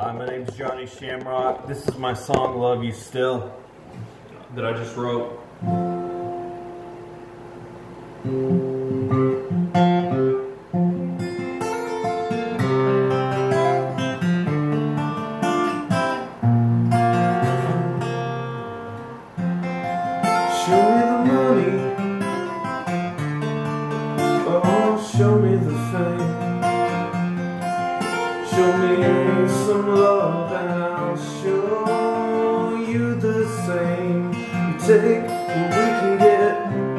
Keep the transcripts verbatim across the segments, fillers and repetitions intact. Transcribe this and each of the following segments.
Hi, my name's Johnny Shamrock. This is my song, Love You Still, that I just wrote. Show me the money, oh, show me the fame. Show me some love and I'll show you the same. You take what we can get,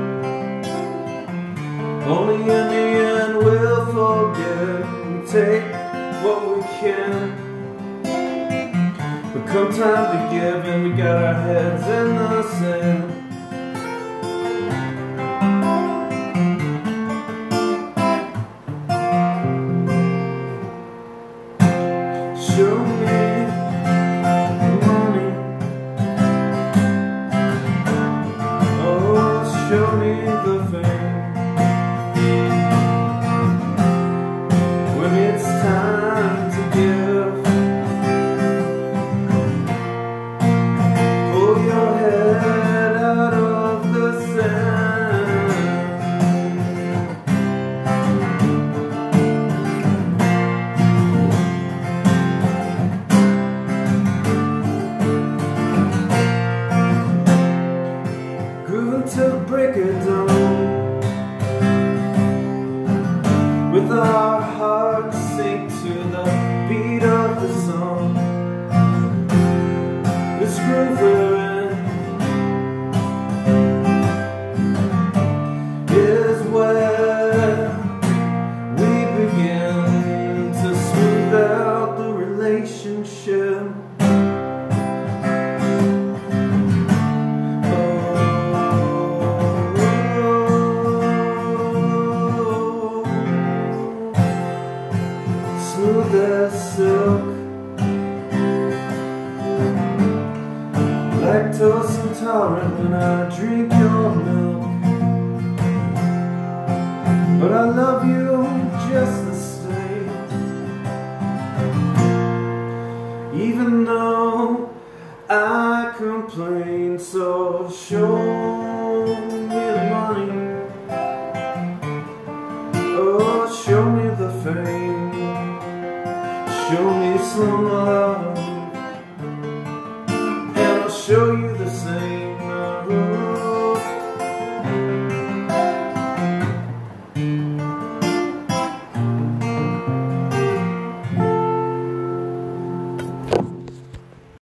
only in the end we'll forget. We take what we can, but come time to give and we got our heads in the sand. Show me the money, oh, show me the fame. When it's time to give, pull your head out of the sand. Till the break of dawn, with our hearts sink to the beat of the song. This groove we're in is where we begin to smooth out the relationship. Smooth as silk, lactose intolerant when I drink your milk, but I love you just the same. Even though I complain, so show me the money, oh, show me the fame. Show me some love.